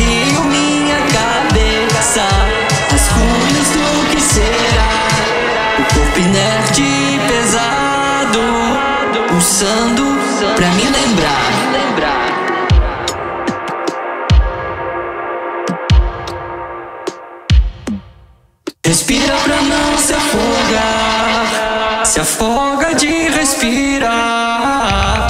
esvazio minha cabeça, as ruínas do que será. O corpo inerte e pesado, pulsando pra me lembrar. Respira pra não se afogar, se afoga de respirar.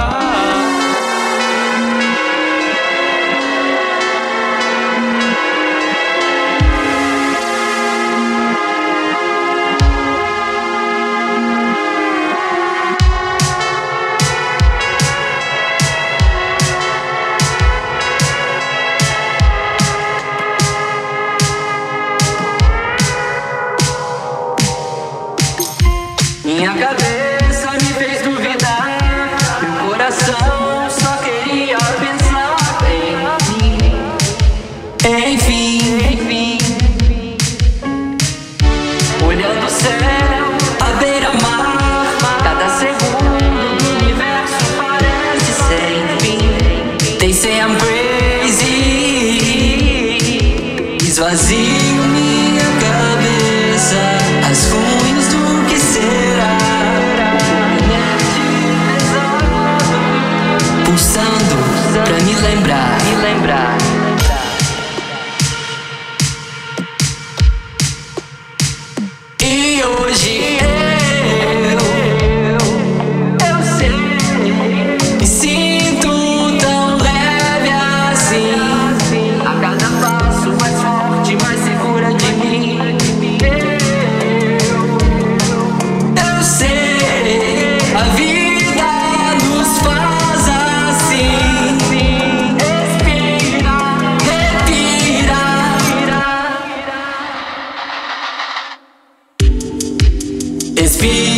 Minha cabeça me fez duvidar, meu coração só queria pensar em mim. Enfim, olhando o céu, a beira-mar, cada segundo do universo parece sem fim. They say I'm crazy, esvazio minha cabeça, as ruínas do que será. Pulsando pra me lembrar. E hoje eu sei, me sinto tão leve assim. A cada passo mais forte, mais segura de mim. Eu sei, a vida nos faz assim. Respira, respira. Respira.